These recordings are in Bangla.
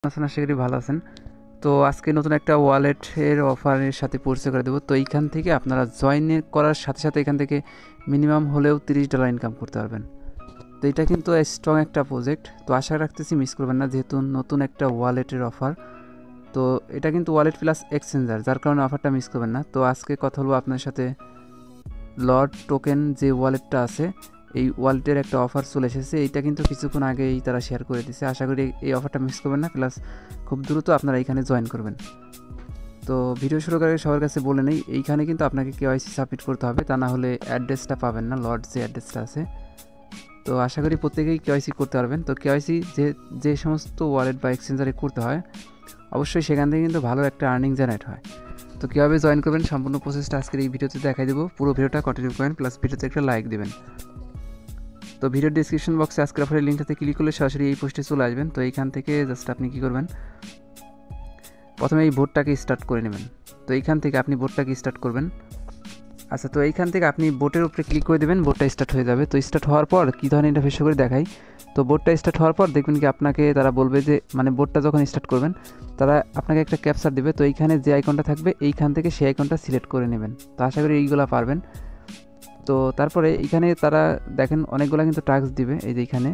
আছেন, আশা করি ভালো আছেন। তো আজকে নতুন একটা ওয়ালেটের অফারের সাথে পরিচয় করে দেবো। তো এইখান থেকে আপনারা জয়েন করার সাথে সাথে এখান থেকে মিনিমাম হলেও $30 ইনকাম করতে পারবেন। তো এটা কিন্তু স্ট্রং একটা প্রজেক্ট, তো আশা রাখতেছি মিস করবেন না, যেহেতু নতুন একটা ওয়ালেটের অফার। তো এটা কিন্তু ওয়ালেট প্লাস এক্সচেঞ্জার, যার কারণে অফারটা মিস করবেন না। তো আজকে কথা বলবো আপনার সাথে লর্ড টোকেন যে ওয়ালেটটা আছে, এই ওয়ালেটের একটা অফার চলে এসেছে। এইটা কিন্তু কিছুক্ষণ আগেই তারা শেয়ার করে দিয়েছে। আশা করি এই অফারটা মিস করবেন না, প্লাস খুব দ্রুত আপনারা এখানে জয়েন করবেন। তো ভিডিও শুরু করার আগে সবার কাছে বলে নেই, এইখানে কিন্তু আপনাকে কেওয়াইসি সাবমিট করতে হবে, তা না হলে অ্যাড্রেসটা পাবেন না, লর্ড যে অ্যাড্রেসটা আছে। তো আশা করি প্রত্যেকেই কেওয়াইসি করতে পারবেন। তো কেওয়াইসি যে সমস্ত ওয়ালেট বা এক্সচেঞ্জারে করতে হয়, অবশ্যই সেখান থেকে কিন্তু ভালো একটা আর্নিং জেনারেট হয়। তো কীভাবে জয়েন করবেন সম্পূর্ণ প্রসেসটা আজকের এই ভিডিওতে দেখাই দেবো। পুরো ভিডিওটা কন্টিনিউ করেন, প্লাস ভিডিওতে একটা লাইক দেবেন। তো ভিডিওর ডিসক্রিপশন বক্সে আজকের অফারের লিঙ্কটাতে ক্লিক করলে সরাসরি এই পোস্টে চলে আসবেন। তো এইখান থেকে জাস্ট আপনি কী করবেন, প্রথমে এই বোটটাকে স্টার্ট করে নেবেন। তো এইখান থেকে আপনি বোটটাকে স্টার্ট করবেন। আচ্ছা, তো এইখান থেকে আপনি বোটের উপরে ক্লিক করে দেবেন, বোটটা স্টার্ট হয়ে যাবে। তো স্টার্ট হওয়ার পর কী ধরনের ইন্টারফেস করে দেখাই। তো বোটটা স্টার্ট হওয়ার পর দেখবেন কি আপনাকে তারা বলবে যে, মানে বোটটা যখন স্টার্ট করবেন তারা আপনাকে একটা ক্যাপচার দেবে। তো এইখানে যে আইকনটা থাকবে এইখান থেকে সেই আইকনটা সিলেক্ট করে নেবেন। তো আশা করি এইগুলো পারবেন। তো তারপরে এইখানে তারা দেখেন অনেকগুলো কিন্তু টাস্ক দিবে। এই যে এইখানে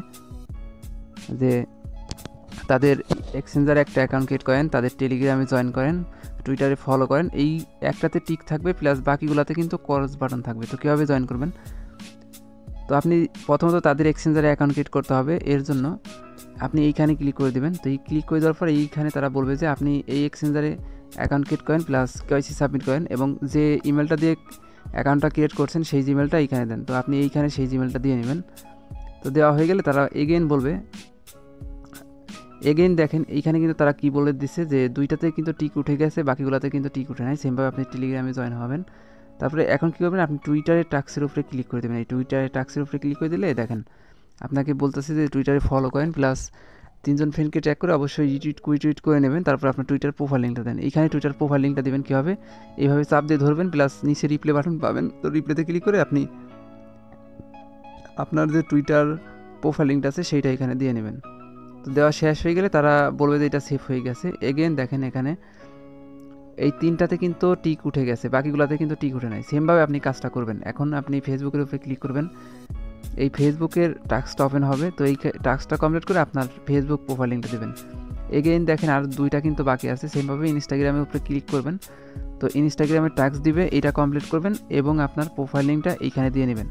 যে তাদের এক্সচেঞ্জারে একটা অ্যাকাউন্ট ক্রিয়েট করেন, তাদের টেলিগ্রামে জয়েন করেন, টুইটারে ফলো করেন, এই একটাতে টিক থাকবে, প্লাস বাকিগুলোতে কিন্তু ক্রস বাটন থাকবে। তো কীভাবে জয়েন করবেন, তো আপনি প্রথমত তাদের এক্সচেঞ্জারে অ্যাকাউন্ট ক্রিয়েট করতে হবে। এর জন্য আপনি এইখানে ক্লিক করে দেবেন। তো এই ক্লিক করে দেওয়ার পর এইখানে তারা বলবে যে আপনি এই এক্সচেঞ্জারে অ্যাকাউন্ট ক্রিয়েট করেন, প্লাস কেওয়াইসি সাবমিট করেন, এবং যে ইমেলটা দিয়ে অ্যাকাউন্টটা ক্রিয়েট করছেন সেই জিমেলটা এইখানে দেন। তো আপনি এইখানে সেই জিমেলটা দিয়ে নেবেন। তো দেওয়া হয়ে গেলে তারা এগেইন বলবে। এগেইন দেখেন এইখানে কিন্তু তারা কী বলে দিচ্ছে যে দুইটাতে কিন্তু টিক উঠে গেছে, বাকিগুলোতে কিন্তু টিক উঠে নাই। সেমভাবে আপনি টেলিগ্রামে জয়েন হবেন। তারপরে এখন কী করবেন, আপনি টুইটারের টাস্কের উপরে ক্লিক করে দেবেন। এই টুইটারের টাস্কের উপরে ক্লিক করে দিলে দেখেন আপনাকে বলতেছে যে টুইটারে ফলো করেন, প্লাস 3জন ফ্রেন্ডকে ট্যাগ করে অবশ্যই রিটুইট কুইটুইট করে নেবেন। তারপর আপনার টুইটার প্রোফাইল লিঙ্কটা দেন। এইখানে টুইটার প্রোফাইল লিঙ্কটা দেবেন কীভাবে, এইভাবে চাপ দিয়ে ধরবেন, প্লাস নিচে রিপ্লে বাটন পাবেন। তো রিপ্লেতে ক্লিক করে আপনি আপনার যে টুইটার প্রোফাইল লিঙ্কটা আছে সেইটা এখানে দিয়ে নেবেন। তো দেওয়া শেষ হয়ে গেলে তারা বলবে যে এটা সেভ হয়ে গেছে। এগেন দেখেন এখানে এই 3টাতে কিন্তু টিক উঠে গেছে, বাকিগুলোতে কিন্তু টিক উঠে নাই। সেমভাবে আপনি কাজটা করবেন। এখন আপনি ফেসবুকের উপরে ক্লিক করবেন, এই ফেসবুকের টাস্কটা ওপেন হবে। তো এই টাস্কটা কমপ্লিট করে আপনার ফেসবুক প্রোফাইল লিঙ্কটা দেবেন। এগেইন দেখেন আর 2টা কিন্তু বাকি আছে। সেমভাবে ইনস্টাগ্রামের উপরে ক্লিক করবেন। তো ইনস্টাগ্রামের টাস্ক দিবে, এইটা কমপ্লিট করবেন এবং আপনার প্রোফাইল লিঙ্কটা এইখানে দিয়ে নেবেন।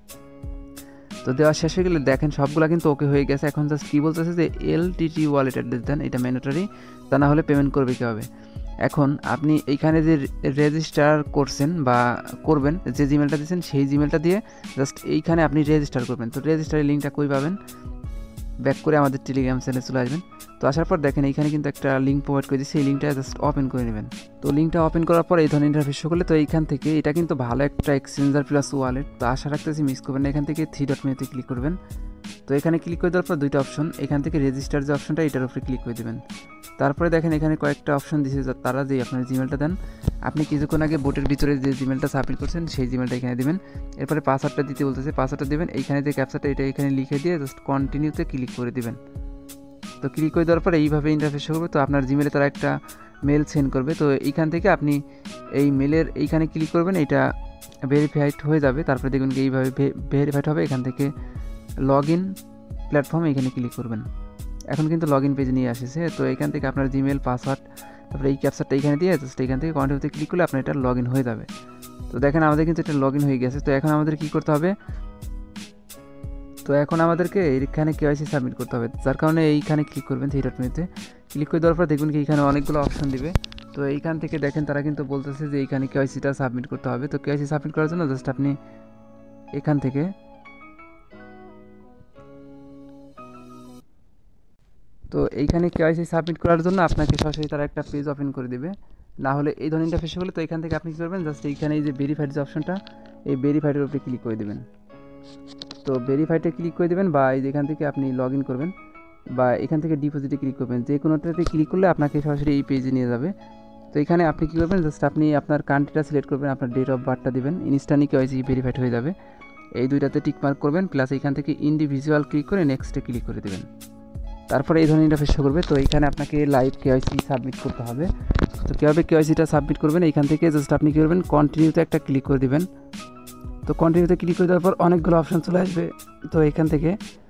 তো দেওয়া শেষ হয়ে গেলে দেখেন সবগুলো কিন্তু ওকে হয়ে গেছে। এখন জাস্ট কী বলতেছে যে এলটিটি ওয়ালেট অ্যাড্রেস দেন, এটা ম্যান্ডেটরি, তা না হলে পেমেন্ট করবে কীভাবে। এখন আপনি এইখানে যে রেজিস্টার করছেন বা করবেন, যে জিমেলটা দিয়েছেন সেই জিমেলটা দিয়ে জাস্ট এইখানে আপনি রেজিস্টার করবেন। তো রেজিস্টারের লিঙ্কটা কই পাবেন, ব্যাক করে আমাদের টেলিগ্রাম চ্যানেলে চলে আসবেন। তো আসার পর দেখেন এইখানে কিন্তু একটা লিঙ্ক প্রোভাইড করে দিচ্ছি, এই লিঙ্কটা জাস্ট ওপেন করে নেবেন। তো লিঙ্কটা ওপেন করার পর এই ধরনের ইন্টারফেস শো করলে, তো এইখান থেকে এটা কিন্তু ভালো একটা এক্সচেঞ্জার প্লাস ওয়ালেট। তো আশা রাখতেছি মিস করবেন না। এখান থেকে 3 ডট মেনুতে ক্লিক করবেন। তো এখানে ক্লিক করে দেওয়ার পর 2টা অপশন, এখান থেকে রেজিস্টার যে অপশনটা এটার উপরে ক্লিক করে দেবেন। তারপরে দেখেন এখানে কয়েকটা অপশন দিচ্ছে, তারা যে আপনার জিমেলটা দেন, আপনি কিছুক্ষণ আগে বোটের ভিতরে যে জিমেলটা সাবমিট করছেন সেই জিমেলটা এখানে দেবেন। এরপরে পাসওয়ার্ডটা দিতে বলতেছে, পাসওয়ার্ডটা দেবেন। এইখানে যে ক্যাপচারটা এটা এখানে লিখে দিয়ে জাস্ট কন্টিনিউতে ক্লিক করে দেবেন। তো ক্লিক করে দেওয়ার পরে এইভাবে ইন্টারফেস করবে। তো আপনার জিমেলে তারা একটা মেল সেন্ড করবে। তো এইখান থেকে আপনি এই মেলের এইখানে ক্লিক করবেন, এটা ভেরিফাইড হয়ে যাবে। তারপরে দেখবেন কি এইভাবে ভেরিফাইড হবে। এখান থেকে লগ ইন প্ল্যাটফর্মে এখানে ক্লিক করবেন। এখন কিন্তু লগ ইন পেজে নিয়ে আসেছে। তো এখান থেকে আপনার জিমেল পাসওয়ার্ড, তারপরে এই ক্যাপচারটা এখানে দিয়ে জাস্ট এখান থেকে কন্টিনিউতে ক্লিক করলে আপনার এটা লগ ইন হয়ে যাবে। তো দেখেন আমাদের কিন্তু এটা লগ ইন হয়ে গেছে। তো এখন আমাদের কী করতে হবে, তো এখন আমাদেরকে এইখানে কেওয়াইসি সাবমিট করতে হবে, যার কারণে এইখানে ক্লিক করবেন 3 ডট মেনুতে। ক্লিক করে দেওয়ার পর দেখবেন কি এখানে অনেকগুলো অপশন দিবে। তো এইখান থেকে দেখেন তারা কিন্তু বলতেছে যে এইখানে কেওয়াইসিটা সাবমিট করতে হবে। তো কেওয়াইসি সাবমিট করার জন্য জাস্ট আপনি এখান থেকে তো এইখানে কেওয়াইসি সাবমিট করার জন্য আপনাকে সরাসরি তারা একটা পেজ ওপেন করে দেবে, না হলে এই ধরনের ইন্টারফেস হলে। তো এখান থেকে আপনি কী করবেন, জাস্ট এইখানে এই যে ভেরিফাইড যে অপশনটা, এই ভেরিফাইডের উপরে ক্লিক করে দেবেন। তো ভেরিফাইডে ক্লিক করে দেবেন, বা এই যেখান থেকে আপনি লগ ইন করবেন, বা এখান থেকে ডিপোজিটে ক্লিক করবেন। যে কোনোটাতে ক্লিক করলে আপনাকে সরাসরি এই পেজে নিয়ে যাবে। তো এখানে আপনি কী করবেন, জাস্ট আপনি আপনার কান্ট্রিটা সিলেক্ট করবেন, আপনার ডেট অফ বার্থটা দেবেন, ইনস্ট্যান্টলি কেওয়াইসি ভেরিফাইড হয়ে যাবে। এই দুইটাতে টিক মার্ক করবেন, প্লাস এখান থেকে ইন্ডিভিজুয়াল ক্লিক করে নেক্সটে ক্লিক করে দেবেন। তারপরে এই ধরনের ইন্টারফেস শো করবে। তো এইখানে আপনাকে লাইভ কেওয়াইসি সাবমিট করতে হবে। তো কীভাবে কেওয়াইসিটা সাবমিট করবেন, এইখান থেকে জাস্ট আপনি কী করবেন, কন্টিনিউতে একটা ক্লিক করে দেবেন। তো কন্টিনিউতে ক্লিক করে দেওয়ার পর অনেকগুলো অপশান চলে আসবে। তো এখান থেকে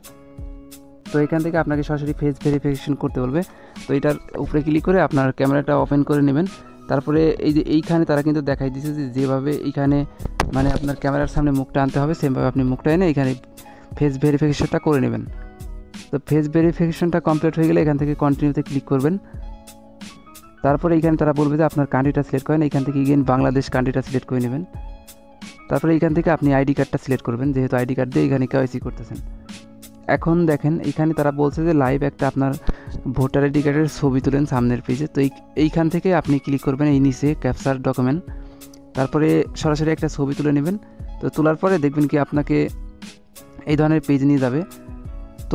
আপনাকে সরাসরি ফেস ভেরিফিকেশন করতে বলবে। তো এটার উপরে ক্লিক করে আপনার ক্যামেরাটা ওপেন করে নেবেন। তারপরে এই যে এইখানে তারা কিন্তু দেখাই দিয়েছে যে যেভাবে এইখানে মানে আপনার ক্যামেরার সামনে মুখটা আনতে হবে, সেমভাবে আপনি মুখটা এনে এখানে ফেস ভেরিফিকেশনটা করে নেবেন। তো ফেস ভেরিফিকেশনটা কমপ্লিট হয়ে গেলে এখান থেকে কন্টিনিউতে ক্লিক করবেন। তারপরে এইখানে তারা বলবে যে আপনার কান্ট্রিটা সিলেক্ট করেন, এইখান থেকে গিয়ে বাংলাদেশ কান্ট্রিটা সিলেক্ট করে নেবেন। তারপরে এইখান থেকে আপনি আইডি কার্ডটা সিলেক্ট করবেন, যেহেতু আইডি কার্ড দিয়ে এখানে কেওয়াইসি করতেছেন। এখন দেখেন এইখানে তারা বলছে যে লাইভ একটা আপনার ভোটার আইডি কার্ডের ছবি তুলেন সামনের পেজে। তো এইখান থেকে আপনি ক্লিক করবেন এই নিচে ক্যাপচার ডকুমেন্ট, তারপরে সরাসরি একটা ছবি তুলে নেবেন। তো তোলার পরে দেখবেন কি আপনাকে এই ধরনের পেজ নিয়ে যাবে। তো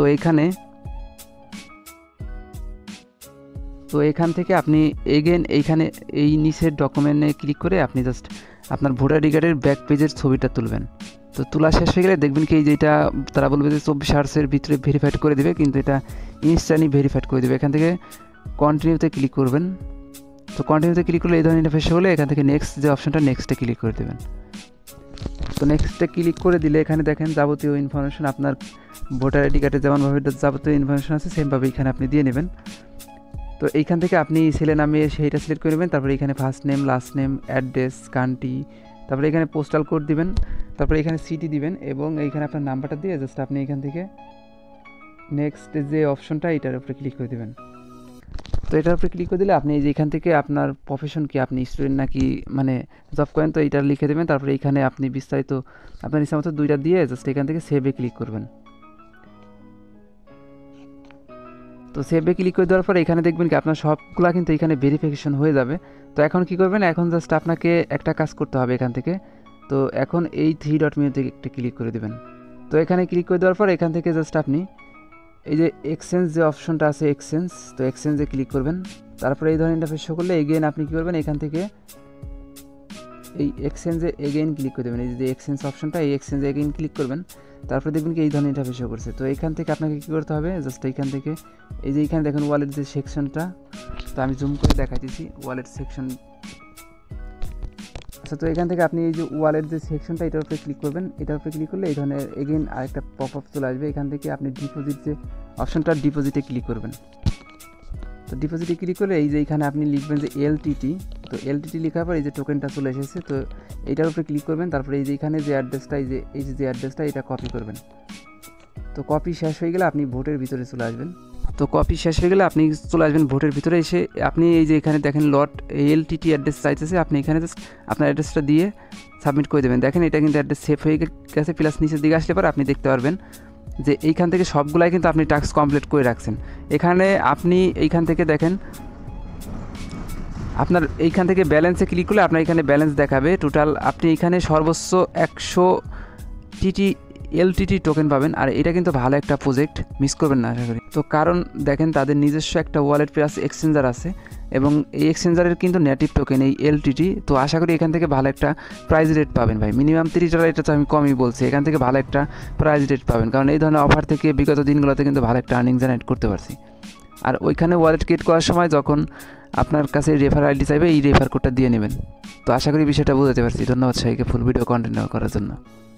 এখান থেকে আপনি এগেন এইখানে এই নিচের ডকুমেন্টে ক্লিক করে আপনি জাস্ট আপনার ভোটার আইডি কার্ডের ব্যাক পেজের ছবিটা তুলবেন। তো তোলা শেষ হয়ে গেলে দেখবেন কি যেটা তারা বলবে যে 24 আওয়ার্সের ভিতরে ভেরিফাইড করে দেবে, কিন্তু এটা ইনস্ট্যান্টলি ভেরিফাইড করে দেবে। এখান থেকে কন্টিনিউতে ক্লিক করবেন। তো কন্টিনিউতে ক্লিক করলে এই ধরনের ইন্টারফেস হলে এখান থেকে নেক্সট যে অপশনটা নেক্সটে ক্লিক করে দেবেন। তো নেক্সটে ক্লিক করে দিলে এখানে দেখেন যাবতীয় ইনফরমেশন আপনার ভোটার আইডি কার্ডে যেমনভাবে যাবতীয় ইনফরমেশন আছে সেমভাবে এখানে আপনি দিয়ে নেবেন। তো এইখান থেকে আপনি ছেলে নামে সেইটা সিলেক্ট করে নেবেন। তারপরে এখানে first name, last name, address, country, তারপরে এখানে পোস্টাল কোড দিবেন, তারপরে এখানে সিটি দিবেন এবং এইখানে আপনার নাম্বারটা দিয়ে জাস্ট আপনি এখান থেকে নেক্সট যে অপশনটা এটার উপরে ক্লিক করে দেবেন। তো এটার উপরে ক্লিক করে দিলে আপনি এই যে এখান থেকে আপনার প্রফেশন কি, আপনি স্টুডেন্ট নাকি মানে জব করেন, তো এইটা লিখে দেবেন। তারপরে এইখানে আপনি বিস্তারিত আপনার ইচ্ছা মতো দুইটা দিয়ে জাস্ট এখান থেকে সেভে ক্লিক করবেন। তো সেভে ক্লিক করে দেওয়ার পর এখানে দেখবেন কি আপনার সবগুলা কিন্তু এখানে ভেরিফিকেশন হয়ে যাবে। তো এখন কি করবেন, এখন জাস্ট আপনাকে একটা কাজ করতে হবে এখান থেকে। তো এখন এই 3 ডট মেনুতে একটা ক্লিক করে দেবেন। তো এখানে ক্লিক করে দেওয়ার পর এখান থেকে জাস্ট আপনি এই যে এক্সচেঞ্জ যে অপশনটা আছে এক্সচেঞ্জ, তো এক্সচেঞ্জে ক্লিক করবেন। তারপরে এই ধরনের ইন্টারফেস শো করলে এগেইন আপনি কী করবেন, এখান থেকে এই এক্সচেঞ্জে এগেইন ক্লিক করে দেবেন। এই যে এক্সচেঞ্জ অপশনটা, এই এক্সচেঞ্জে এগেইন ক্লিক করবেন। তারপরে দেখবেন কি এই ধরনের ইন্টারফেস শো করছে। তো এখান থেকে আপনাকে কী করতে হবে, জাস্ট এইখান থেকে এই যে এইখানে দেখেন ওয়ালেট যে সেকশনটা, তো আমি জুম করে দেখাইতেছি ওয়ালেট সেকশন। আচ্ছা, তো এখান থেকে আপনি এই যে ওয়ালেট যে সেকশনটা এটার উপরে ক্লিক করবেন। এটার উপরে ক্লিক করলে এই ধরনের এগেইন আরেকটা পপ আপ চলে আসবে। এখান থেকে আপনি ডিপোজিট যে অপশনটা, ডিপোজিটে ক্লিক করবেন। তো ডিপোজিটে ক্লিক করলে এই যে এইখানে আপনি লিখবেন যে এলটিটি। তো এলটিটি লেখার পর এই যে টোকেনটা চলে এসেছে, তো এইটার উপরে ক্লিক করবেন। তারপরে এই যে এখানে যে অ্যাড্রেসটা, এই যে অ্যাড্রেসটা এটা কপি করবেন। তো কপি শেষ হয়ে গেলে আপনি ভোটের ভিতরে চলে আসবেন। তো কপি শেষ হয়ে গেলে আপনি চলে আসবেন ভোটের ভিতরে। এসে আপনি এই যে এখানে দেখেন লট এলটিটি অ্যাড্রেস চাইতেছে, আপনি এখানে জাস্ট আপনার অ্যাড্রেসটা দিয়ে সাবমিট করে দেবেন। দেখেন এটা কিন্তু অ্যাড্রেস সেভ হয়ে গেছে। প্লাস নিচের দিকে আসলে পর আপনি দেখতে পারবেন যে এইখান থেকে সবগুলাই কিন্তু আপনি টাস্ক কমপ্লিট করে রাখছেন। এখানে আপনি এইখান থেকে দেখেন আপনার এইখান থেকে ব্যালেন্সে ক্লিক করলে আপনার এখানে ব্যালেন্স দেখাবে টোটাল। আপনি এখানে সর্বোচ্চ 100 এলটিটি টোকেন পাবেন। আর এটা কিন্তু ভালো একটা প্রজেক্ট, মিস করবেন না আশা করি। তো কারণ দেখেন তাদের নিজস্ব একটা ওয়ালেট প্লাস এক্সচেঞ্জার আছে এবং এই এক্সচেঞ্জারের কিন্তু নেটিভ টোকেন এই এলটিটি। তো আশা করি এখান থেকে ভালো একটা প্রাইস রেট পাবেন ভাই, মিনিমাম $30। এটা তো আমি কমই বলছি, এখান থেকে ভালো একটা প্রাইস রেট পাবেন, কারণ এই ধরনের অফার থেকে বিগত দিনগুলোতে কিন্তু ভালো একটা আর্নিং জেনারেট করতে পারছি। আর ওইখানে ওয়ালেট ক্রিয়েট করার সময় যখন আপনার কাছে রেফার আইডি চাইবে, এই রেফার কোডটা দিয়ে নেবেন। তো আশা করি বিষয়টা বুঝতে পারছি। ধন্যবাদ সবাইকে ফুল ভিডিও কন্টিনিউ করার জন্য।